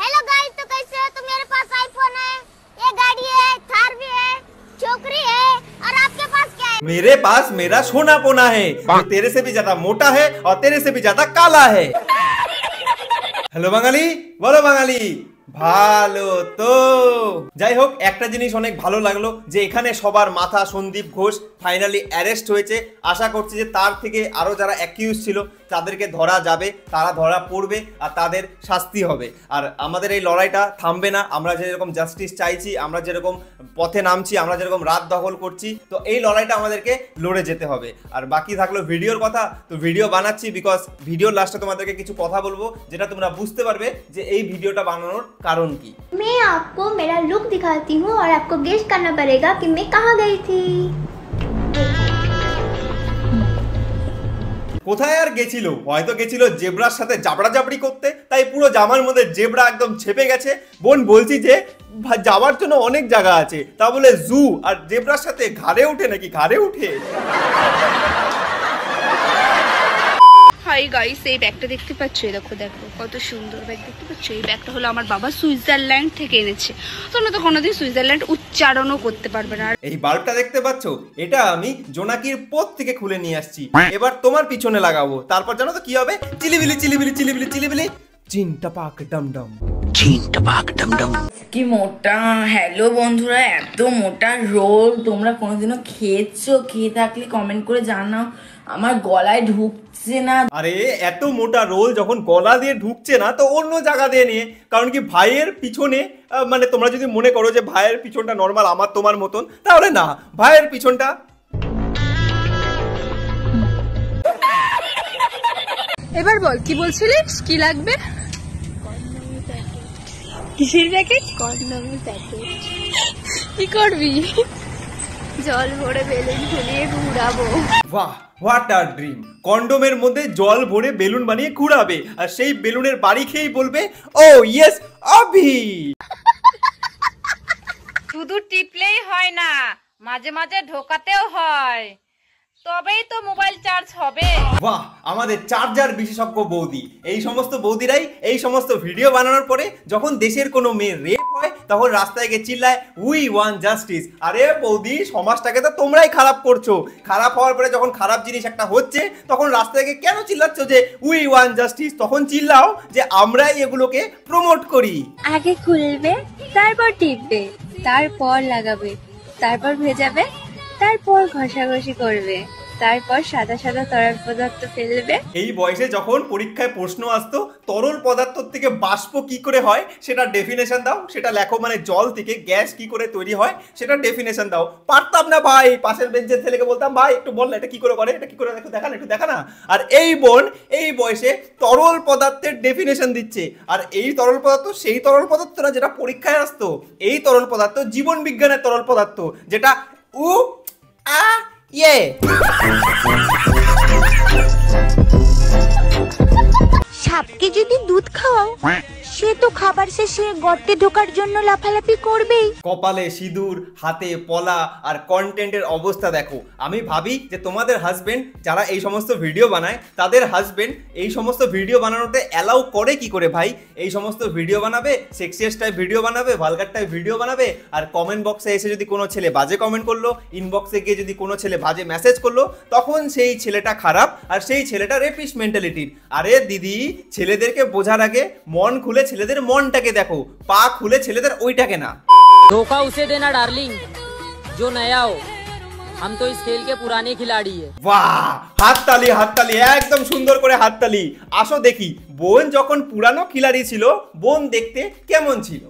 Hello guys, तो कैसे हो? तो मेरे पास आईफोन है, ये गाड़ी है, थार भी है, छोकरी है, और आपके पास क्या है? मेरे पास मेरा सोना पोना है जो तेरे से भी ज्यादा मोटा है और तेरे से भी ज्यादा काला है। हेलो बाঙালি, বলো বাঙালি ভালো তো। যাই হোক, একটা জিনিস অনেক ভালো লাগলো যে এখানে সবার মাথা সন্দীপ ঘোষ ফাইনালি অ্যারেস্ট হয়েছে। আশা করছি যে তার থেকে আরো যারা অ্যাকিউজ ছিল তাদেরকে ধরা যাবে, তারা ধরা পড়বে আর তাদের শাস্তি হবে। আর আমাদের এই লড়াইটা থামবে না। আমরা যেরকম জাস্টিস চাইছি, আমরা যেরকম পথে নামছি, আমরা যেরকম রাত দখল করছি, তো এই লড়াইটা আমাদেরকে লড়ে যেতে হবে। আর বাকি থাকলো ভিডিওর কথা। তো ভিডিও বানাচ্ছি বিকজ ভিডিওর লাস্টে তোমাদেরকে কিছু কথা বলবো যেটা তোমরা বুঝতে পারবে যে এই ভিডিওটা বানানোর कारण की। मैं आपको मेरा लुक दिखाती हूँ और आपको गेस करना पड़ेगा कि मैं कहाँ गई थी। কোথায় আর গেছিল? হয়তো গেছিল জেব্রার সাথে জাবড়া জাবড়ি করতে, তাই পুরো জামার মধ্যে জেব্রা একদম ছেপে গেছে। বোন বলছি যে যাওয়ার জন্য অনেক জায়গা আছে, তা বলে জু আর জেব্রার সাথে ঘাড়ে উঠে নাকি? ঘাড়ে উঠে? হাই গাইস, এই ব্যাগটা দেখতে পাচ্ছ? দেখো দেখো কত সুন্দর ব্যাগ দেখতে পাচ্ছ? এই ব্যাগটা হলো আমার বাবা সুইজারল্যান্ড থেকে এনেছে। তোমরা তো কোনোদিন সুইজারল্যান্ড উচ্চারণও করতে পারবে না। এই বাল্বটা দেখতে পাচ্ছ? এটা আমি জোনাকির পথ থেকে খুলে নিয়ে আসছি। এবার তোমার পিছনে লাগাবো, তারপর জানো তো কি হবে? চিলিবিলি চিলিবিলি চিলিবিলি চিলিবিলি চিনটাপাক ডমডম। কি মোটা। হ্যালো বন্ধুরা, এত মোটা রোল তোমরা কোনোদিনও খেয়েছো? খেয়ে থাকলে কমেন্ট করে জানাও। আমার গলায় ঢুকছে না। আরে এত মোটা রোল যখন গলা দিয়ে ঢুকছে না তো অন্য জায়গা দিয়ে নিয়ে, কারণ কি ভাইয়ের পিছনে মানে তোমরা যদি মনে করো যে ভাইয়ের পিছনটা নর্মাল আমার তোমার মতন, তাহলে না, ভাইয়ের পিছনটা এবার বল কি বলছিলিস? কি লাগবে? কিসের প্যাকেট? কন্ডমের প্যাকেট। কি করবি? জল ভরে বেলুন ফুলিয়ে ঘুরাবো। বাহ, হোয়াট আর ড্রিম। কন্ডোমের মধ্যে জল ভরে বেলুন বানিয়ে ঘুরাবে আর সেই বেলুনের বাড়ি খেয়েই বলবে ও ইয়েস অভি। শুধু টিপলেই হয় না, মাঝে মাঝে ঢোকাতেও হয়, তবেই তো মোবাইল চার্জ হবে। বাহ, আমাদের চার্জার বিশেষজ্ঞ বৌদি। এই সমস্ত বৌদিরাই এই সমস্ত ভিডিও বানানোর পরে যখন দেশের কোনো মেয়ে রেপ হয় তখন রাস্তায় গিয়ে চিল্লায় উই ওয়ান্ট জাস্টিস। আরে বৌদি, সমাজটাকে তো তোমরাই খারাপ করছো। খারাপ হওয়ার পরে যখন খারাপ জিনিস একটা হচ্ছে তখন রাস্তায় গিয়ে কেন চিল্লাচ্ছ যে উই ওয়ান্ট জাস্টিস? তখন চিল্লাও যে আমরাই এগুলোকে প্রমোট করি। আগে খুলবে, তারপর টিপবে, তারপর লাগাবে, তারপর ভেজাবে, তারপর ঘষাঘষি করবে, তারপর সাদা সাদা তরল পদার্থ ফেলবে। এই বয়সে যখন পরীক্ষায় প্রশ্ন আসতো তরল পদার্থ থেকে বাষ্প কি করে হয় সেটা ডেফিনেশন দাও, সেটা লেখো। মানে জল থেকে গ্যাস কি করে তৈরি হয় সেটা ডেফিনেশন দাও। পারতাম না ভাই, পাশের বেঞ্চের ছেলেকে বলতাম ভাই একটু বল না এটা কি করে করে, এটা কি করে দেখো, দেখা না, একটু দেখা না। আর এই বোন এই বয়সে তরল পদার্থের ডেফিনেশন দিচ্ছে। আর এই তরল পদার্থ সেই তরল পদার্থ না যেটা পরীক্ষায় আসতো। এই তরল পদার্থ জীবন বিজ্ঞানের তরল পদার্থ, যেটা সাপকে যদি দুধ খাওয়াও সে তো খাবার শেষে গর্তে ঢোকার জন্য লাফালাফি করবেই। কপালে সিঁদুর, হাতে পলা আর কন্টেন্টের অবস্থা দেখো। আমি ভাবি যে তোমাদের হাজবেন্ড যারা এই সমস্ত ভিডিও বানায় তাদের হাজবেন্ড এই সমস্ত ভিডিও বানানোতে অ্যালাউ করে কি করে ভাই? এই সমস্ত ভিডিও বানাবে, সেক্সিয়াস টাইপ ভিডিও বানাবে, ভালগার টাইপ ভিডিও বানাবে, আর কমেন্ট বক্সে এসে যদি কোনো ছেলে বাজে কমেন্ট করলো, ইনবক্সে গিয়ে যদি কোনো ছেলে বাজে মেসেজ করলো, তখন সেই ছেলেটা খারাপ আর সেই ছেলেটা রেপিস্ট মেন্টালিটির। আরে দিদি, ছেলেদেরকে বোঝার আগে মন খুলে ছেলেদের মনটাকে দেখো, পা খুলে ছেলেদের ওইটাকে না। धोखा उसे देना डार्लिंग जो नया हो, हम तो इस खेल के पुराने खिलाड़ी है। বাহ, হাততালি হাততালি, একদম সুন্দর করে হাততালি। আসো দেখি বোন যখন পুরানো খিলাড়ি ছিল বোন দেখতে কেমন ছিল।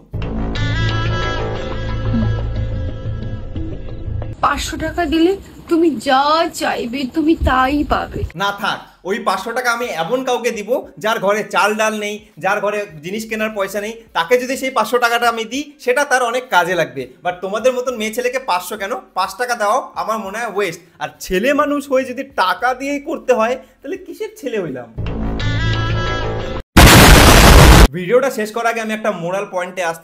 500 টাকা দিলে তুমি যা চাইবে তুমি তাই পাবে। না থাক, ওই 500 টাকা আমি এমন কাউকে দিব যার ঘরে চাল ডাল নেই, যার ঘরে জিনিস কেনার পয়সা নেই, তাকে যদি সেই 500 টাকাটা আমি দিই সেটা তার অনেক কাজে লাগবে। বাট তোমাদের মতন মেয়ে ছেলেকে 500 কেন, 5 টাকা দাও আমার মনে হয় ওয়েস্ট। আর ছেলে মানুষ হয়ে যদি টাকা দিয়েই করতে হয় তাহলে কিসের ছেলে হইলাম? ভিডিওটা শেষ করার আগে আমি একটা মোরাল পয়েন্টে আসতে চাই।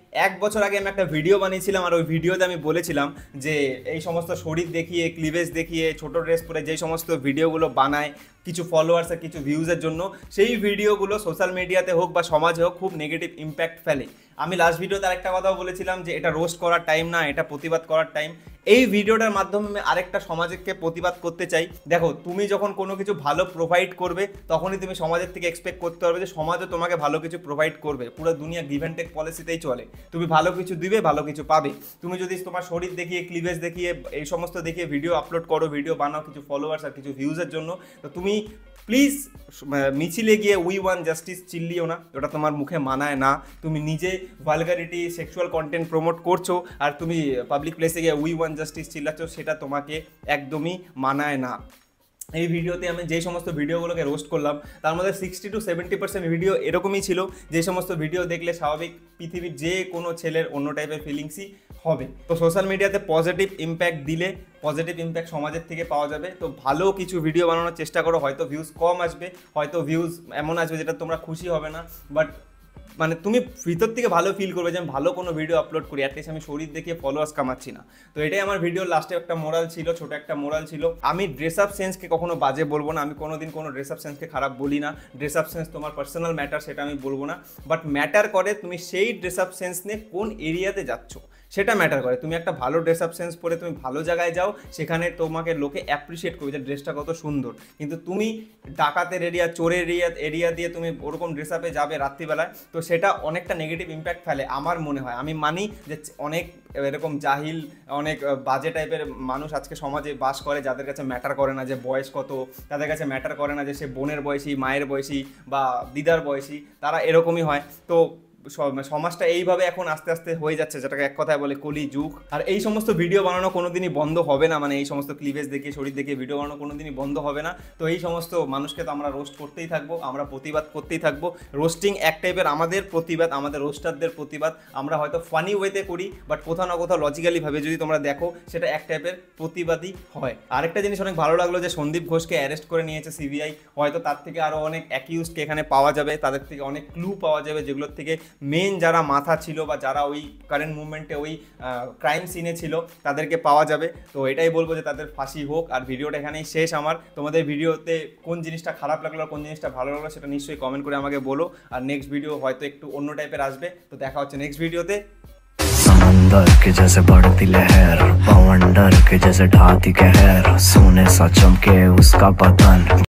1 বছর আগে আমি একটা ভিডিও বানিয়েছিলাম, আর ওই ভিডিওতে আমি বলেছিলাম যে এই সমস্ত শরীর দেখিয়ে, ক্লিভেজ দেখিয়ে, ছোট ড্রেস পরে যেই সমস্ত ভিডিওগুলো বানায় কিছু ফলোয়ার্স আর কিছু ভিউজের জন্য, সেই ভিডিওগুলো সোশ্যাল মিডিয়াতে হোক বা সমাজে হোক খুব নেগেটিভ ইম্প্যাক্ট ফেলে। আমি লাস্ট ভিডিওতে আরেকটা কথাও বলেছিলাম যে এটা রোস্ট করার টাইম না, এটা প্রতিবাদ করার টাইম। এই ভিডিওটার মাধ্যমে আমি আরেকটা সমাজকে প্রতিবাদ করতে চাই। দেখো, তুমি যখন কোনো কিছু ভালো প্রোভাইড করবে তখনই তুমি সমাজের থেকে এক্সপেক্ট করতে পারবে যে সমাজও তোমাকে ভালো কিছু প্রোভাইড করবে। পুরো দুনিয়া গিভ অ্যান্ড টেক পলিসিতেই চলে, তুমি ভালো কিছু দিবে, ভালো কিছু পাবে। তুমি যদি তোমার শরীর দেখিয়ে, ক্লিভেজ দেখিয়ে, এই সমস্ত দেখিয়ে ভিডিও আপলোড করো, ভিডিও বানাও কিছু ফলোয়ার্স আর কিছু ভিউজের জন্য, তো তুমি প্লিজ মিছিলে গিয়ে উই ওয়ান জাস্টিস চিল্লিও না, ওটা তোমার মুখে মানায় না। তুমি নিজে ভালগারিটি, সেক্সুয়াল কন্টেন্ট প্রমোট করছো আর তুমি পাবলিক প্লেসে গিয়ে উই ওয়ান জাস্টিস চিল্লাচ্ছ, সেটা তোমাকে একদমই মানায় না। এই ভিডিওতে আমি যে সমস্ত ভিডিওগুলোকে রোস্ট করলাম তার মধ্যে 60 to 70% ভিডিও এরকমই ছিল যে সমস্ত ভিডিও দেখলে স্বাভাবিক পৃথিবীর যে কোনো ছেলের অন্য টাইপের ফিলিংসই হবে। তো সোশ্যাল মিডিয়াতে পজিটিভ ইম্প্যাক্ট দিলে পজিটিভ ইম্প্যাক্ট সমাজের থেকে পাওয়া যাবে। তো ভালো কিছু ভিডিও বানানোর চেষ্টা করো, হয়তো ভিউজ কম আসবে, হয়তো ভিউজ এমন আসবে যেটা তোমরা খুশি হবে না, বাট মানে তুমি ভিতর থেকে ভালো ফিল করবে যে আমি ভালো কোনো ভিডিও আপলোড করি, অ্যাটলিস্ট আমি শরীর দেখিয়ে ফলোয়ার্স কামাচ্ছি না। তো এটাই আমার ভিডিওর লাস্টে একটা মোরাল ছিল, ছোট একটা মোরাল ছিল। আমি ড্রেস আপ সেন্সকে কখনো বাজে বলবো না, আমি কোনোদিন কোনো ড্রেস আপ সেন্সকে খারাপ বলি না। ড্রেস আপ সেন্স তোমার পার্সোনাল ম্যাটার, সেটা আমি বলবো না, বাট ম্যাটার করে তুমি সেই ড্রেস আপ সেন্স নিয়ে কোন এরিয়াতে যাচ্ছ, সেটা ম্যাটার করে। তুমি একটা ভালো ড্রেস আপ সেন্স পরে তুমি ভালো জায়গায় যাও, সেখানে তোমাকে লোকে অ্যাপ্রিসিয়েট করবে যে ড্রেসটা কত সুন্দর। কিন্তু তুমি ডাকাতের এরিয়া, চোরের এরিয়া দিয়ে তুমি ওরকম ড্রেস আপে যাবে রাত্রিবেলায়, তো সেটা অনেকটা নেগেটিভ ইম্প্যাক্ট ফেলে আমার মনে হয়। আমি মানি যে অনেক এরকম জাহিল, অনেক বাজে টাইপের মানুষ আজকে সমাজে বাস করে, যাদের কাছে ম্যাটার করে না যে বয়স কত, তাদের কাছে ম্যাটার করে না যে সে বোনের বয়সী, মায়ের বয়সী বা দিদার বয়সী, তারা এরকমই হয়। তো সমাজটা এইভাবে এখন আস্তে আস্তে হয়ে যাচ্ছে, যেটাকে এক কথায় বলে কলি যুগ। আর এই সমস্ত ভিডিও বানানো কোনোদিনই বন্ধ হবে না, মানে এই সমস্ত ক্লিভেজ দেখিয়ে, শরীর দেখিয়ে ভিডিও বানানো কোনোদিনই বন্ধ হবে না। তো এই সমস্ত মানুষকে তো আমরা রোস্ট করতেই থাকবো, আমরা প্রতিবাদ করতেই থাকবো। রোস্টিং এক টাইপের আমাদের প্রতিবাদ, আমাদের রোস্টারদের প্রতিবাদ। আমরা হয়তো ফানি ওয়েতে করি, বাট কোথাও না কোথাও লজিক্যালি ভাবে যদি তোমরা দেখো, সেটা এক টাইপের প্রতিবাদই হয়। আরেকটা জিনিস অনেক ভালো লাগলো যে সন্দীপ ঘোষকে অ্যারেস্ট করে নিয়েছে সিবিআই। হয়তো তার থেকে আরও অনেক অ্যাকিউজকে এখানে পাওয়া যাবে, তাদের থেকে অনেক ক্লু পাওয়া যাবে, যেগুলোর থেকে মেন যারা মাথা ছিল বা যারা ওই কারেন্ট মুভমেন্টে ওই ক্রাইম সিনে ছিল তাদেরকে পাওয়া যাবে। তো এটাই বলবো যে তাদের ফাঁসি হোক। আর ভিডিওটা এখানেই শেষ আমার। তোমাদের ভিডিওতে কোন জিনিসটা খারাপ লাগলো, কোন জিনিসটা ভালো লাগলো, সেটা নিশ্চয়ই কমেন্ট করে আমাকে বলো। আর নেক্সট ভিডিও হয়তো একটু অন্য টাইপের আসবে। তো দেখা হচ্ছে নেক্সট ভিডিওতে। समंदर के जैसे बढ़ती लहर, बवंडर के जैसे ढाती कहर, सोने सा चमके उसका बदन।